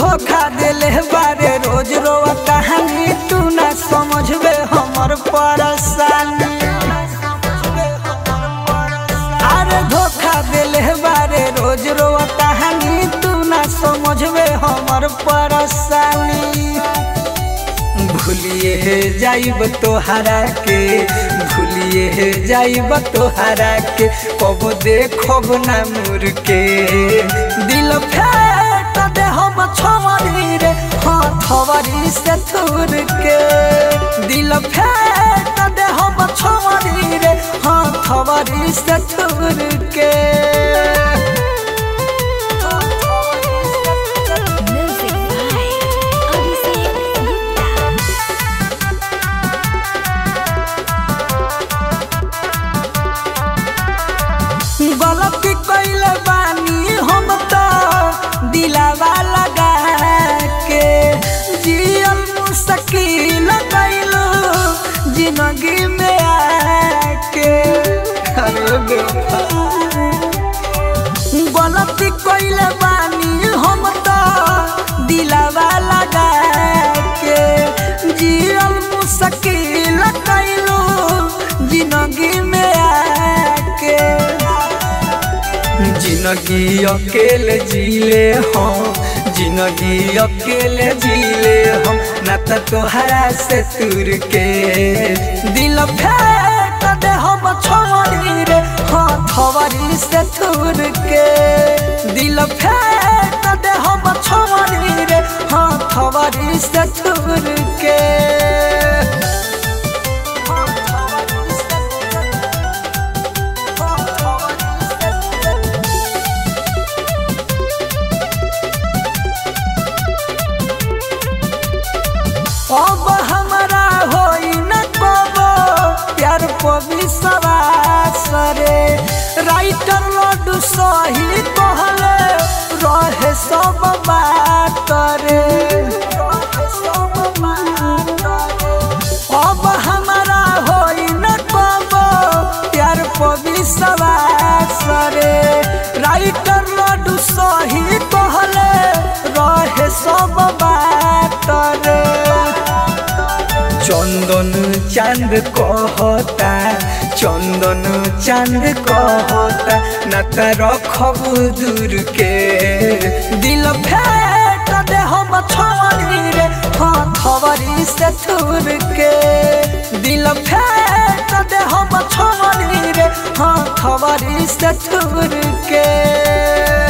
धोखा दिले बारे रोज रोवा कहानी तू ना समझबे हमर परेशानी। अरे धोखा दिले बारे रोज रोवा कहानी तू ना समझबे हमर परेशानी। भूलिए जाइब तोहरा के भूलिए जाइब तोहरा के कब देखब ना मुर के दिल फेंट दे हम छवरी रे हथवरी से थूर के दिल फेंट दे हम छवरी रे हथवरी से थूर के। गलती कैले बानी हम तो दिलावा लगा के जियल मुश्किल कैलू जिंदगी में आके। गलती कैले बानी हम तो दिलावा लगा के जियल मुश्किल कैलू जिंदगी में आके। जिंदगी अकेले जीले हम जिंदगी अकेले जीले हम ना तोहरा से दूर के दिल फेंट दे हम छवरी रे हथवरी से दूर के दिल फेंट दे हम छवरी रे हथवरी से दूर के। अब हमारा होई न कबो प्यार विश्वास रे राइटर लड्डू सही कहले रहे सब बात रे। अब हमारा होई न कबो प्यार विश्वास रे राइटर लड्डू सही कहले रहे सब बात रे। चंदन चांद कहता चंदन चांद कहता ना रखब दूर के दिल फेंट दे हम छवरी रे हथवरी से थूर के दिल फेंट दे हम छवरी रे हथवरी से थूर के।